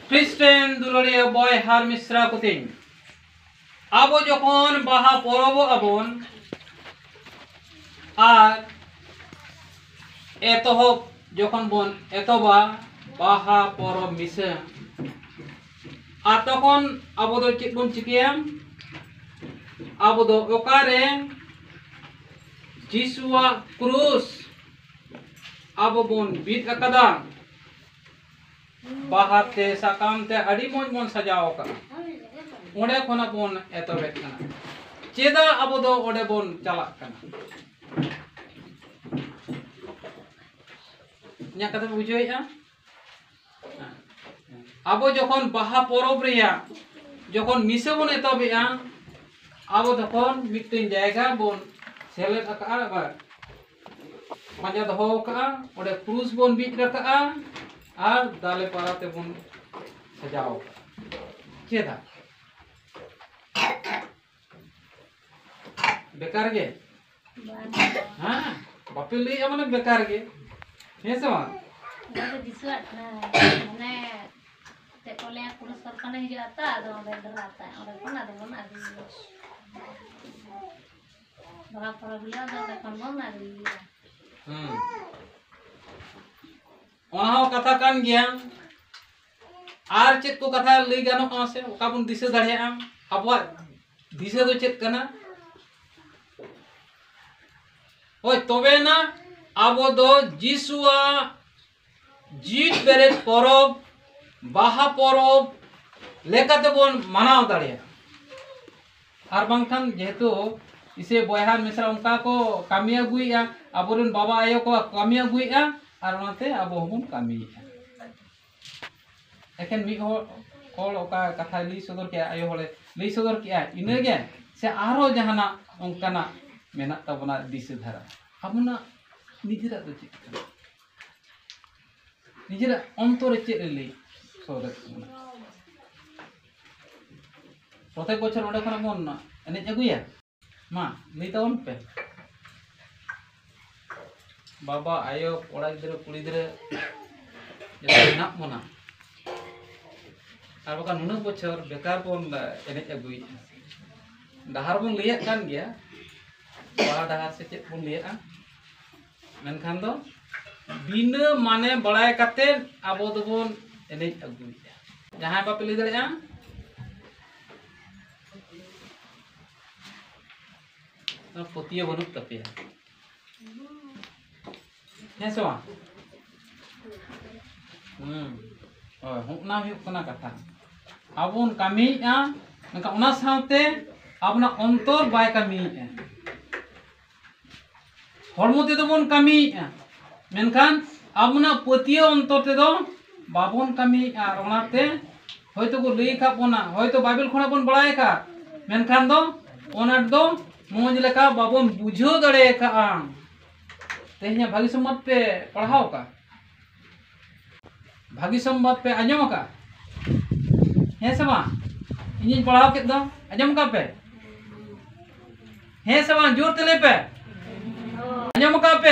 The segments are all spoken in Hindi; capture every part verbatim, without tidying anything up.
ख्रिस्टेन दुलड़िया बॉय हार मिश्रा कुतिन अब जखन बाहा परब आबन आर एतहब जखन बन एतबा बाहा परब मिसे आ तखन अब दो चेक बन चिकिया अब दो ओकारे जिसुआ क्रूस अब बन बीत अकदा बाहाते साकामते अड़ी मोज बन सजाव का ओडे खोना बन एतबेत कना चेदा अब दो ओडे बन चलाक कना न्या कथा बुझोइया अब जखन बाहा परब रिया जखन मिसे बन एतबेया अब तखन मिटन जायगा बन सेलेद अका बा पांजा दहो का ओडे क्रूस बन बीच रखा और दाले पाराते बन सजाओ चेदा बेकार गे हां बापे लई माने बेकार गे हे से मा दादा दिसवाट ना माने ते कोले पुरुष सरकने हिज आता दो बेंदर आता और कोना दो ना दी बड़ा प्रॉब्लम दो कम ना दी हम ओना कथा कान गया आर चेक को कथा लई गानो का से ओका बन दिसे दाड़िया अबवा दिसे दो चेक कना ओय तबे ना आबो दो जिसुआ जीत बेरे परब बाहा परब लेकाते बन मानाव दाड़िया आर बांखान जेहेतु इसे बयहा मिश्रा उनका को कामिया गुइया अबोरन बाबा आयो को कामिया गुइया और ओनाते आबो हबन कामिया एखन मी होल ओका कथा लई सदर के आयो होले लई सदर के इनेगे से आरो जहाना उनकाना मेना तबना दिस धारा हमना निजरा तो चेक निजरा अंतरे चेक लई सदर प्रत्येक बछर ओडे खना मन ना एने अगुया मा लई तावन पे बाबा आयो कोड़ा गिद्रे कुड़ी गिद्रे जते ना मना आर बका नुना बछर बेकार बन एने अगुई डहार बन लिया कान गया बड़ा डहार से चेक बन लिया मेनखान दो बिना माने बड़ाय काते आबो दोबन एने अगुई जहां बापे लई दड़िया तो पतिया बनुक तपिया हे सवा हम ओय हुना हुक कना कथा आबोन कामिया नका उना साथे आपना अंतर बाय कामिया हरमते तो बन कामिया मेनखान आपना पतिया अंतर ते दो बाबोन कामिया ओनाते होयतो को लई खा पोना होयतो बाइबल खना बन बड़ाय का मेनखान दो ओना दो मोज लेका बाबोन बुझो दड़े का तेहnya भागी संवाद पे पढ़ाओ का भागी संवाद पे आजम का हे समा इन पढ़ाओ के दो आजम का पे हे समा जोर तले पे आजम का पे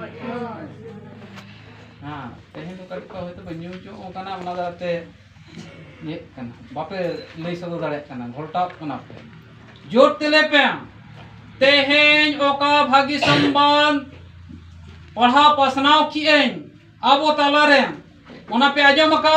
हां तेहे तो कर का होतो बन्यू जो ओकाना ओना दाते ये कना बापे लई सदो दाड़े कना घोलटा कना पे जोर तले पे तेहेन ओका भागी संवाद पढ़ा पसनाव किएन आबो तालारे ओना पे आजम का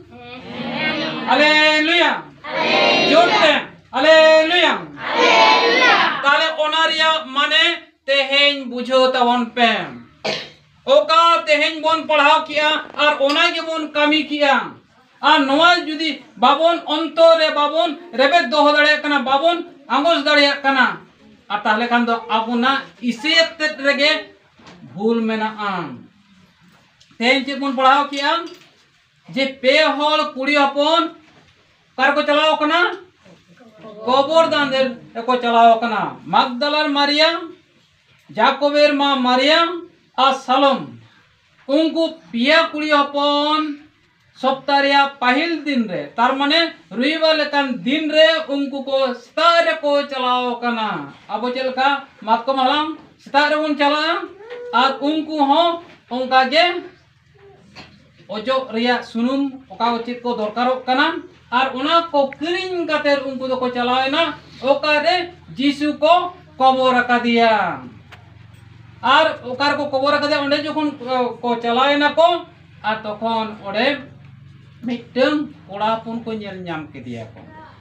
हालेलुया जोरते हालेलुया ताले ओना रिया माने तेहेन बुझो तवन पे ओका तेहेन बन पढ़ाव किया और ओना के बन कामी किया और नवा जुदी बाबन अंतरे बाबन रेबे दोह दाड़े कना बाबन आंगोस दाड़े कना और ताले खान दो आबुना इसेत रेगे भूल मेना आम तेन चेक बन पढ़ाव किया जे पे हल कुड़ी हपन कार को चलाओ कना कबर दांदे को चलाओ कना मगदलार मारियम जाकोबेर मा मारियम आ सलम उनको पिया कुड़ी हपन सप्ताह पहिल दिन रे तार माने रविवार लेकान दिन रे उनको को स्तारे को चलाओ कना अब चलका मात को मालम स्तारे बन चला और उनको हो उनका जे ojo ria sunum oka chit ko dorkarok kana ar ona ko kiring kater unku do ko chalaena okare Jisu ko kobor akadia ar okar ko kobor akadia onde jokhon ko chalaena ko ar tokhon ode miteng kora pun ko nyel nyam kedia ko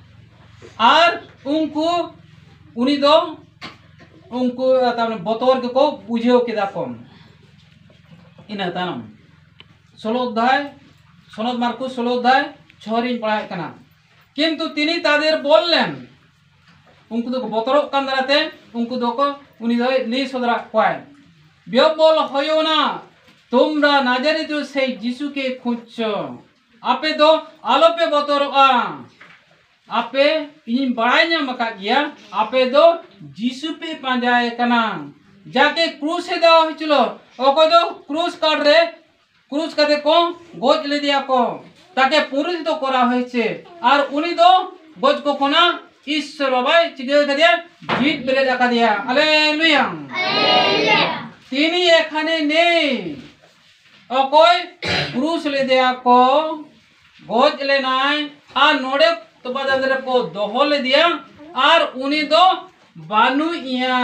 ar unku uni do unku tamne botor ke ko bujheo keda ko ina tanam ষোলো অধ্যায় সনদ মার্কুস ষোলো অধ্যায় ছরিন পড়ায় কানা কিন্তু তিনি তাদের বললেন উনকু তো বতরক কান দাঁড়াতে উনকু দোকো উনি দই লি সদরা কয় বিয়বল হইও না তোমরা নাজারিত সেই যিশুকে খুঁজছো আপে দো আলোপে বতরকা আপে ইনি বাড়াই ñam aka গিয়া আপে দো যিশু পে পাঁজায় কানা যাকে ক্রুশে দেওয়া হয়েছিল ওকে তো ক্রুশ কাট রে ক্রুশ কাটে কো গজ লে দিয়া কো তাকে পুরিত করা হয়েছে আর উনি তো গজ কো কোনা ঈশ্বর বাবাই চিকে দিয়া জিত বেলে রাখা দিয়া হালেলুয়া হালেলুয়া তিনি এখানে নেই অকয় ক্রুশ লে দিয়া কো গজ লে নাই আর নোড়ে তোমাদের কো দহলে দিয়া আর উনি তো বানু ইয়া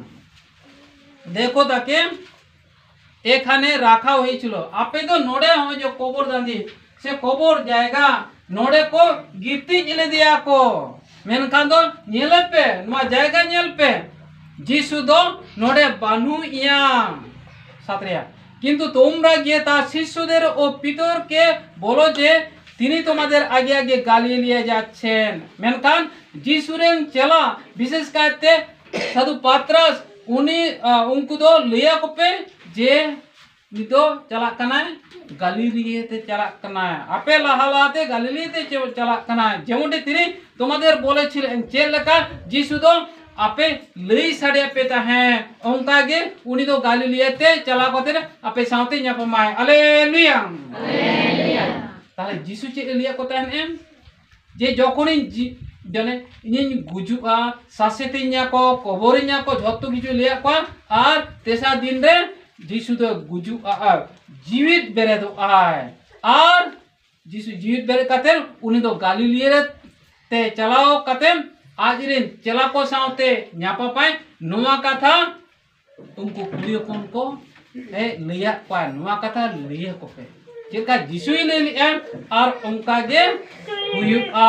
দেখো তাকে এখানে রাখা হয়েছিল আপে তো নোড়ে হয় যে কবর দাঁধি সে কবর জায়গা নোড়ে কো গিতি জেলে দিয়া কো মেনখান তো নেলে পে নোয়া জায়গা নেল পে যিশু তো নোড়ে বানু ইয়া সাতরিয়া কিন্তু তোমরা গিয়ে তার শিষ্যদের ও পিতরকে বলো যে তিনি তোমাদের আগে আগে গালিলিয়ে যাচ্ছেন মেনখান যিশুরেন চেলা বিশেষ কায়তে সাধু পাত্রাস উনি উনকু তো লিয়া কোপে যে নিতো চালাক কানায় গালিলিয়েতে চালাক কানায় আপে লাহালাতে গালিলিয়েতে চালাক কানায় যেমনটি তিনি তোমাদের বলেছিলেন যে লেখা যিশু তো আপে লই সাড়ে পে তাহেন অঙ্কাগে উনি তো গালিলিয়েতে চালাকতে আপে সাথে ñapamaয় হালেলুয়া হালেলুয়া তাহলে যিশু চে লিয়া কো তাহেন এম যে যখনই জানে ইনি গুজুয়া শাসেতে ñako কবরে ñako যত কিছু লিয়া কো আর তেসা দিন রে যিশু তো গুজু আর জীবিত বেরে তো আয় আর যিশু জীবিত বেরে কাতেন উনি তো গালিলিয়ে তে চালাও কাতেন আজ রিন চেলা को साथे ñapa पाए নোয়া কথা उनको कुलियो कोन को ए लिया पाए নোয়া কথা लिया को पे जेका যিশু ले लिया और उनका गे हुयुआ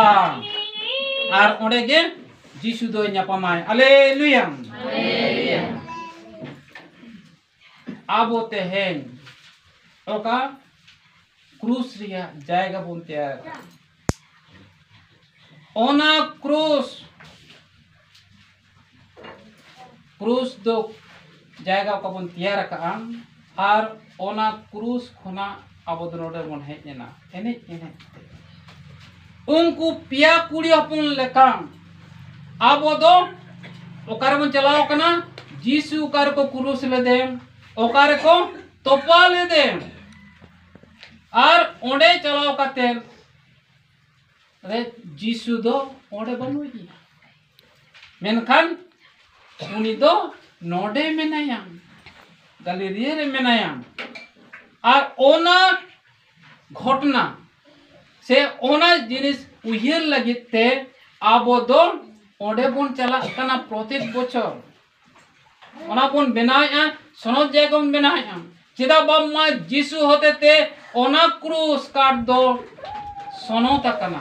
আর ওড়ে গে যিশু দো ñapa माए हालेलुया हालेलुया आबो तेहेन ओका क्रूस रिया जायगा बोन तैयार ओना क्रूस क्रूस दो जायगा का बोन तैयार का आर ओना क्रूस खोना आबो दोनोडे बोन हेजना एने एने उनको पिया कुड़ी अपन लेका आबो दो ओकार बोन चलाओ कना যিশু ओकार को क्रूस ले दे ओकार को तोपा ले दे और ओंडे चलाओ काते अरे যিশু दो ओंडे बनुई मेनखान उनी दो नोडे मेनाया गालिलिए रे मेनाया और ओना घटना से ओना जिनिस उहिर लगिते आबो दो ओंडे बोन चला कना प्रत्येक बछर ओना बोन बनाया सनद जायगा बोन बनाया चेदा बाम्मा যিশু होते ते ओना क्रूस काट दो सनोता कना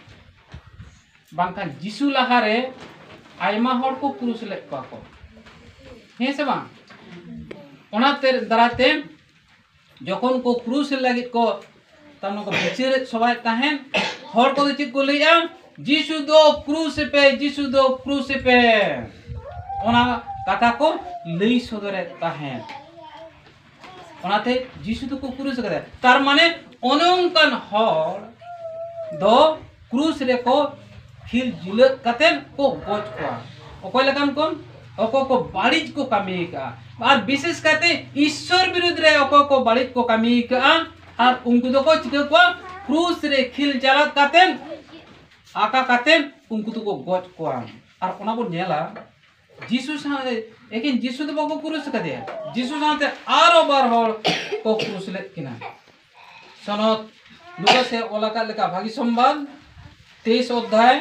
बांका যিশু लहारे आयमा हर को क्रूस ले को हे से बां ओना ते दराते जखन को क्रूस लगी को तनो को बिचिर सबाय ताहेन हर को चित को लिया যিশু दो क्रूस पे যিশু दो क्रूस पे ओना कथा को लई सदरे ताहेन ओनाते যিশু तो को क्रूस करे तार माने अनंकन हर दो क्रूस रे को फिर जुले कतेन को गोच को ओकोय लकान कोन ओको को बाड़िज को कामी का और विशेष करते ईश्वर विरुद्ध रे ओको को बाड़िज को कामी का और उनको तो को चिके को क्रूस रे खिल जला कतेन आका कतेन उनको तो को गोच को और ओना को नेला যিশু साथे लेकिन যিশু तो बको क्रूस कदे যিশু साथे आरो बार हर को क्रूस ले किना सनद लुकास ए ओलाका लेका भागी संबाद तेईस अध्याय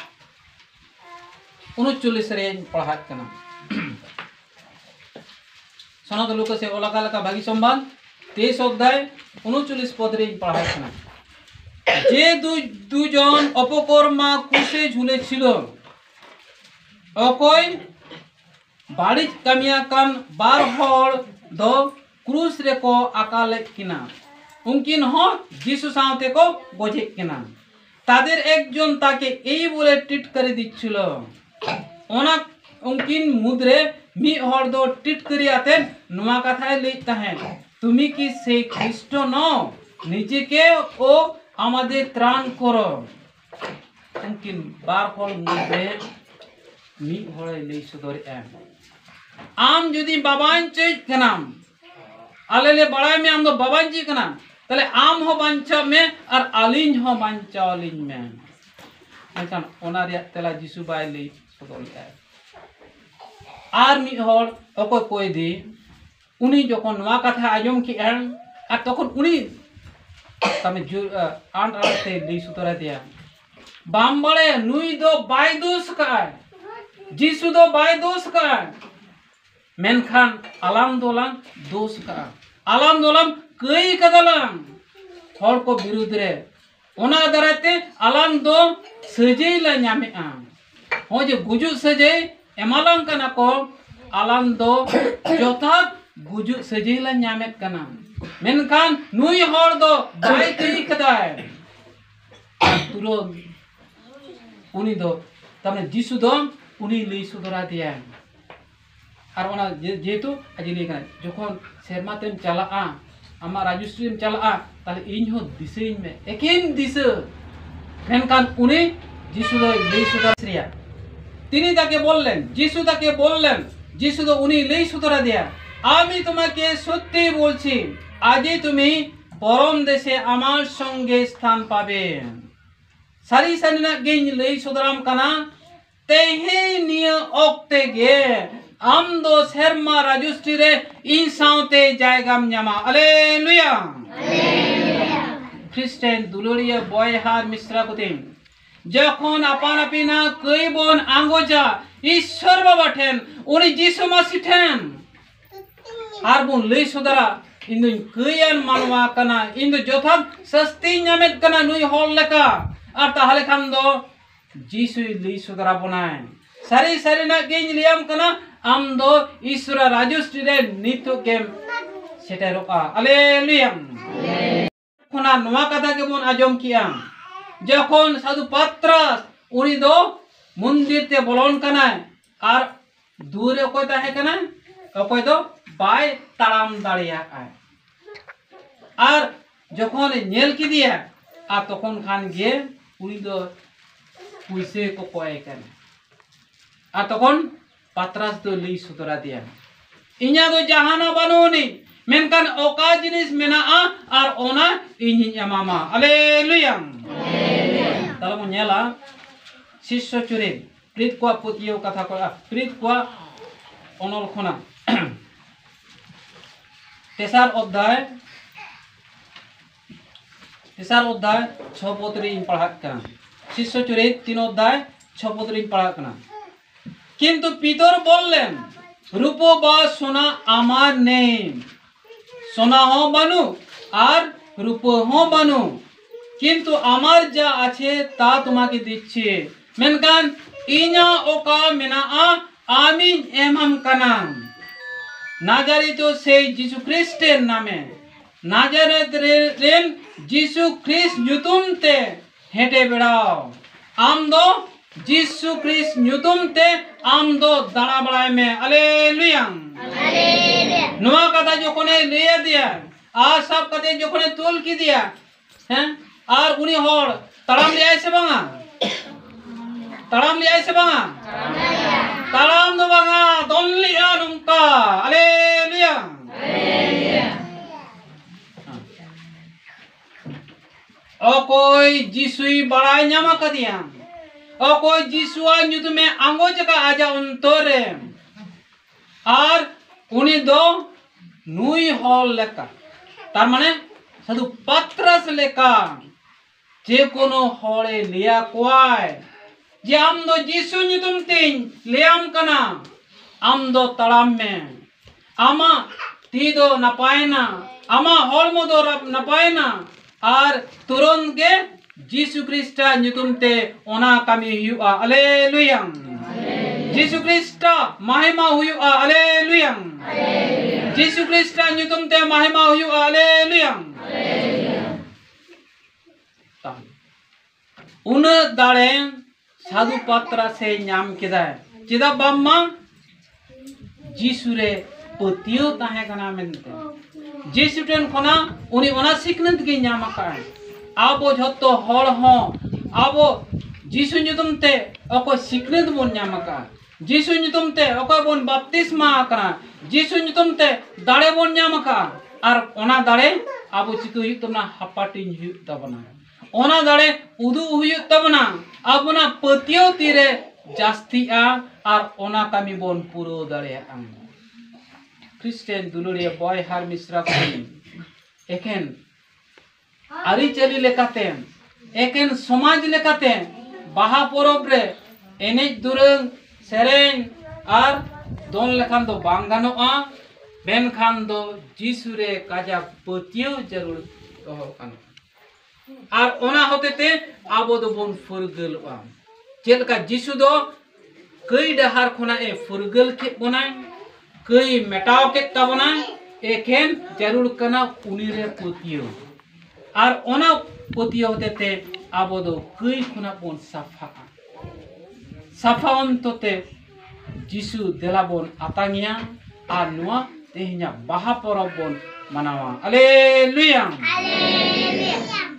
उनचालीस रे पढ़ात कना सनद लुकास ए ओलाका लेका भागी संबाद तेईस अध्याय उनचालीस पद रे पढ़ात कना जे दु दुजन अपकर्मा क्रूसे झुलेছিল अकय बाड़िज कामिया कान बार हर दो क्रूस रे को आकाले किना उनकिन हो जीसु सावते को गोजे किना तादेर एकजन ताके এই বলে টিট করে দিচ্ছিল ওনা উনকিন মুদ্রে মি হর দো টিট করিয়াতে নোয়া কথায় লইত তাহেন তুমি কি সেই খ্রিস্ট নও নিজেকে ও আমাদের ত্রাণ করো উনকিन बार हर मुद्रे मी हरे लई सदर एम आम जदि बाबान चेज कनाम आले ले बड़ाई में आम दो बाबान जी कना तले आम हो बांचा में और अलिंज हो बांचा अलिंज में ऐसा ओना रे तला जिसु बाय ले सदर एम आर मी हर अको कोई दी उनी जखन नवा कथा आजम की एम और तखन उनी तमे जो आंट आंटे ले सुतरा दिया बाम बड़े नुई दो बाय दोस का जिसु दो बाय दोस का मेनखान आलाम दोलाम दोष का आलाम दोलाम कई कदलाम हर को विरुद्ध रे ओना दराते आलाम दो सजे ला न्यामे आ हो जे गुजु सजे एमालाम कना को आलाम दो जोथा गुजु सजे ला न्यामे कना मेनखान नुई हर दो बाय कई कदाय तुरो उनी दो तमने जिसु दो उनी लई सुदरा दिया और ओना जेतु अजिले कना जखन सेरमातेम चलाआ आमा राजश्रीम चलाआ ताले इन हो दिसेइन में एकिन दिसे मेनखान उनी जिसु दो लई सुदरा श्रिया तिनी ताके बोललेन जिसु ताके बोललेन जिसु दो उनी लई सुदरा दिया आमी तुम्हें सत्य बोलছি आजই তুমি परम देशे आमार संगे स्थान पाबे सारी सारिना गेन लई सुदराम कना तेहे निय ओक्ते गे आम दो शर्मा राजुश्री रे इन साउते जायगाम न्यामा हालेलुया हालेलुया ख्रिस्टियन दुलोरिया बॉय हार मिश्रा कुतिम जखन आपान आपिना कई बन आंगोजा ईश्वर बाबा ठेन उनी जिसु मसीह ठेन आर बुन लई सुदरा इन दो कईयान मानवा कना इन दो जोथात सस्ती न्यामेत कना नुई हल लेका आर ताहले खान दो जिसु लई सुदरा बनाय सारी सारी ना गेन लियाम कना आम दो ईश्वर राजश्री रे नितो गेम सेटेरोका हालेलुया खोना नवा कथा के बन आजम किया जखन साधु पात्रास उनी दो मंदिर ते बोलन कना आर दूर अकय ताहे कना अकय दो बाय ताड़ाम दाड़िया आय आर जखन नेल की दिया आ तखन खान गे उनी दो पुइसे को कोय कना आ तखन पात्रास दो लई सुतरा दिया इन्या दो जहाना बानुनी मेनकान ओका जिनिस मेना आ आर ओना इन्ही एमामा हालेलुया हालेलुया ताला मो नेला शिष्य चुरे प्रीत को पुतियो कथा को प्रीत को अनल खना तेसार अध्याय तेसार अध्याय छ पदरी पढ़ात कना शिष्य चुरे तीन अध्याय छ पदरी पढ़ात कना किंतु पितर बोललेन रूप बा सोना आमार नेই सोना हो बानु आर रूप हो बानु किंतु आमार जा आछे ता तुम्हाके दिच्छी मेनकान इन्या ओका मेना आ आमीन एमम कना नाजारितो से जिसु ख्रिस्टेर नामे नाजारेत रेन जिसु ख्रिस्ट ᱧᱩᱛᱩᱢ ते हेटे बेड़ाओ आम दो जिसु ख्रिस्ट ᱧᱩᱛᱩᱢ ते आम दो दाड़ा बड़ाई में हालेलुया हालेलुया नवा कथा जोखने ले दिया आ सब कथे जोखने तोल की दिया हैं आर उनी हर तड़ाम ले आइसे बांगा तड़ाम ले आइसे बांगा तड़ाम दो बांगा दोन लिया नुका हालेलुया हालेलुया अकोई जिसुई बड़ाई ᱧᱟᱢ कदिया अकोई जिसुआ ᱧᱩᱛᱩᱢ में आंगो जका आजा अंतरे आर उनी दो नुई हल लेका तार माने साधु पत्रस लेका जे कोनो होड़े लिया कोआय जे आम दो यीशु ᱧᱩᱛᱩᱢ तें लेयाम कना आम दो तड़ाम में आमा ती दो नपायना आमा होड़मो दो नपायना आर तुरंत के यीशु ख्रिस्टा ᱧᱩᱛᱩᱢ ते ओना कमी हुआ हालेलुया यीशु ख्रिस्टा महिमा हुआ हालेलुया यीशु ख्रिस्टा ᱧᱩᱛᱩᱢ ते महिमा हुआ हालेलुया उन दाड़े साधु पत्रा से नाम केदा चेदा बाम्मा यीशु रे पतियो ताहे कना मेनते यीशु टेन खना उनी ओना सिकनत के नाम का आबो झतो हड़ हो आबो यीशु ᱧᱩᱛᱩᱢ ते अको सिकनत बोन नाम का यीशु ᱧᱩᱛᱩᱢ ते अको बोन बपतिस्मा कना यीशु ᱧᱩᱛᱩᱢ ते दाड़े बोन नाम का आर ओना दाड़े आबो चिको हुई तबना हपाटिन हुई तबना ओना दाड़े उदु हुई तबना आबोना पतियो तीरे जास्तिया आर ओना कमी बोन पुरो दाड़े आम क्रिश्चियन दुलुरिया बॉय हार मिश्रा को एकेन आरी चली लेकाते एकेन समाज लेकाते बाहा परब रे एनेज दुरंग सेरेन आर दोन लेखान दो बांगानोआ बेन खान दो यीशु रे काजा पतियो जरूर तो कान आर ओना होते ते आबो दो बोन फुरगलवा चेलका यीशु दो कई डहार खोना ए फुरगल के बनाय कई मेटाव के तबना एकेन जरूर कना उनी रे पतियो आर ओना पतियो होते ते आबो दो कई खोना बोन साफा साफावन तोते यीशु देला बोन आतांगिया आर नुआ तेहnya बाहा परब बोन मनावा हालेलुया हालेलुया